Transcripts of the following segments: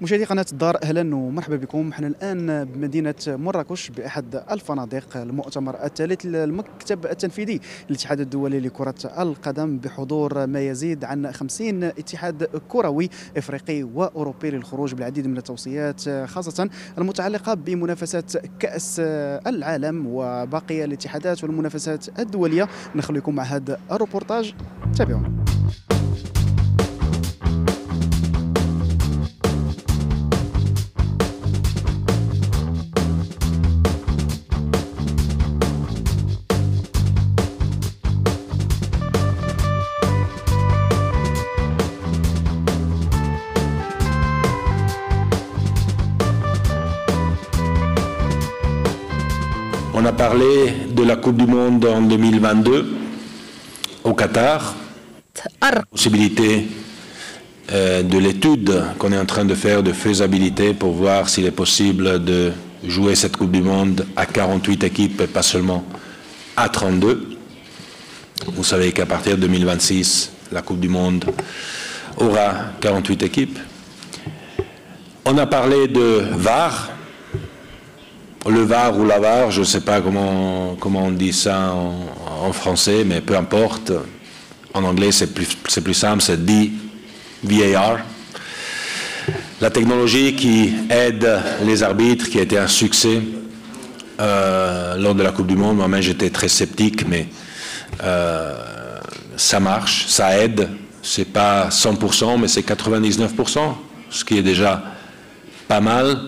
مشاهدي قناة الدار أهلا ومرحبا بكم. نحن الآن بمدينة مراكش بأحد الفنادق المؤتمر الثالث للمكتب التنفيذي للاتحاد الدولي لكرة القدم بحضور ما يزيد عن 50 اتحاد كروي إفريقي وأوروبي للخروج بالعديد من التوصيات خاصة المتعلقة بمنافسات كأس العالم وباقي الاتحادات والمنافسات الدولية. نخليكم مع هذا الروبورتاج، تابعونا. On a parlé de la Coupe du Monde en 2022 au Qatar, la possibilité de l'étude qu'on est en train de faire de faisabilité pour voir s'il est possible de jouer cette Coupe du Monde à 48 équipes et pas seulement à 32. Vous savez qu'à partir de 2026, la Coupe du Monde aura 48 équipes. On a parlé de VAR. Le VAR ou la VAR, je ne sais pas comment on dit ça en français, mais peu importe. En anglais, c'est plus simple, c'est VAR. La technologie qui aide les arbitres, qui a été un succès lors de la Coupe du Monde. Moi-même, j'étais très sceptique, mais ça marche, ça aide. Ce n'est pas 100%, mais c'est 99%, ce qui est déjà pas mal.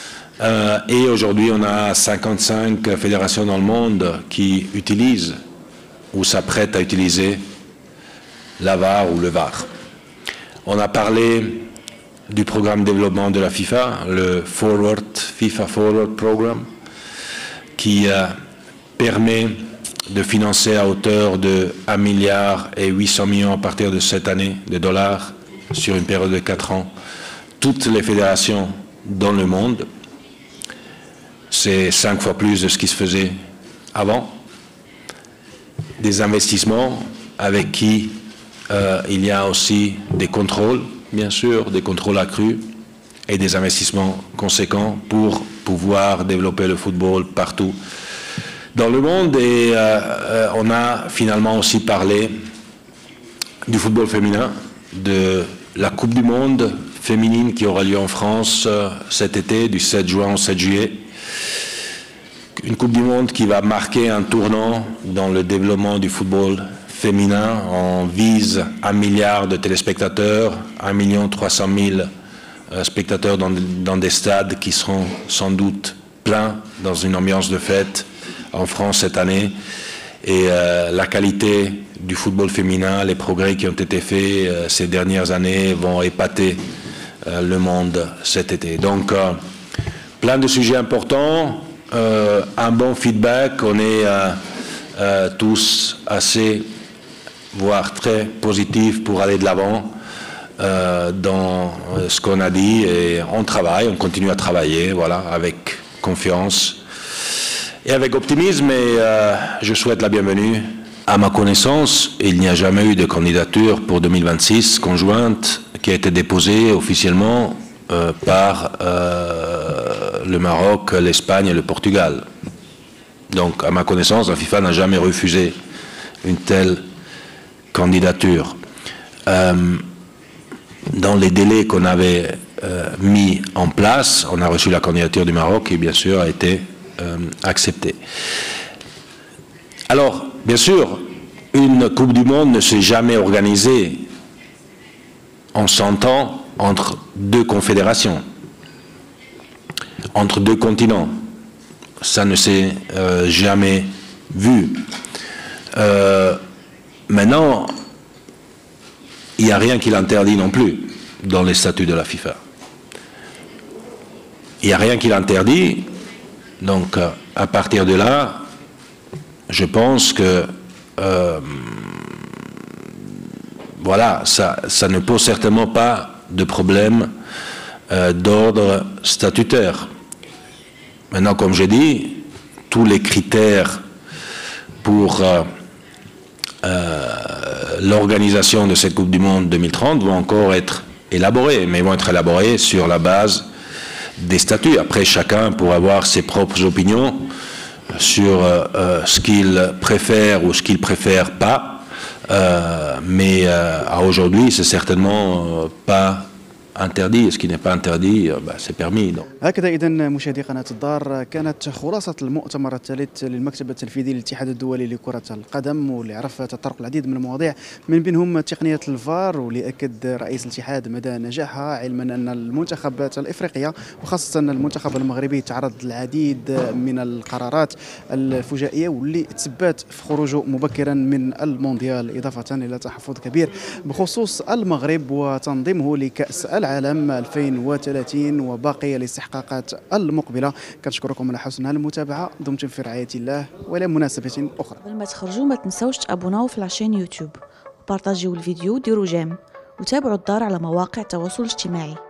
Et aujourd'hui, on a 55 fédérations dans le monde qui utilisent ou s'apprêtent à utiliser la VAR ou le VAR. On a parlé du programme de développement de la FIFA, le FIFA Forward Program, qui permet de financer à hauteur de 1,8 milliard à partir de cette année de dollars sur une période de 4 ans toutes les fédérations dans le monde. C'est 5 fois plus de ce qui se faisait avant. Des investissements avec qui il y a aussi des contrôles, bien sûr, des contrôles accrus et des investissements conséquents pour pouvoir développer le football partout dans le monde. Et on a finalement aussi parlé du football féminin, de la Coupe du Monde féminine qui aura lieu en France cet été, du 7 juin au 7 juillet. Une Coupe du Monde qui va marquer un tournant dans le développement du football féminin. On vise 1 milliard de téléspectateurs, 1 300 000 spectateurs dans des stades qui seront sans doute pleins dans une ambiance de fête en France cette année. Et la qualité du football féminin, les progrès qui ont été faits ces dernières années vont épater le monde cet été. Donc, plein de sujets importants. Un bon feedback, on est tous assez, voire très positifs pour aller de l'avant dans ce qu'on a dit, et on travaille, on continue à travailler, voilà, avec confiance et avec optimisme, et je souhaite la bienvenue. À ma connaissance, il n'y a jamais eu de candidature pour 2026 conjointe qui a été déposée officiellement par le Maroc, l'Espagne et le Portugal. Donc, à ma connaissance, la FIFA n'a jamais refusé une telle candidature. Dans les délais qu'on avait mis en place, on a reçu la candidature du Maroc qui, bien sûr, a été acceptée. Alors, bien sûr, une Coupe du Monde ne s'est jamais organisée en 100 ans entre deux confédérations, entre deux continents. Ça ne s'est jamais vu. Maintenant, il n'y a rien qui l'interdit non plus dans les statuts de la FIFA. Il n'y a rien qui l'interdit. Donc, à partir de là, je pense que voilà, ça ne pose certainement pas de problème d'ordre statutaire. Maintenant, comme j'ai dit, tous les critères pour l'organisation de cette Coupe du Monde 2030 vont encore être élaborés, mais ils vont être élaborés sur la base des statuts. Après, chacun pourra avoir ses propres opinions sur ce qu'il préfère ou ce qu'il préfère pas. Mais à aujourd'hui, c'est certainement pas interdit. Ce qui n'est pas interdit, c'est permis. Donc. هكذا إذا مشاهدي قناة الدار كانت خلاصة المؤتمر الثالث للمكتب التنفيذي للاتحاد الدولي لكرة القدم، واللي عرف تطرق العديد من المواضيع من بينهم تقنية الفار، واللي أكد رئيس الاتحاد مدى نجاحها، علما أن المنتخبات الإفريقية وخاصة المنتخب المغربي تعرض للعديد من القرارات الفجائية واللي تسببت في خروجه مبكرا من المونديال، إضافة إلى تحفظ كبير بخصوص المغرب وتنظيمه لكأس العالم 2030 وباقي الاستحقاقات المقبلة. كنشكركم على حسن المتابعة، دمتم في رعاية الله وإلى مناسبة أخرى. قبل ما تخرجوا ما تنسوش تابوناو في لاشين يوتيوب وبارطاجيو الفيديو وديروا جيم وتابعوا الدار على مواقع التواصل الاجتماعي.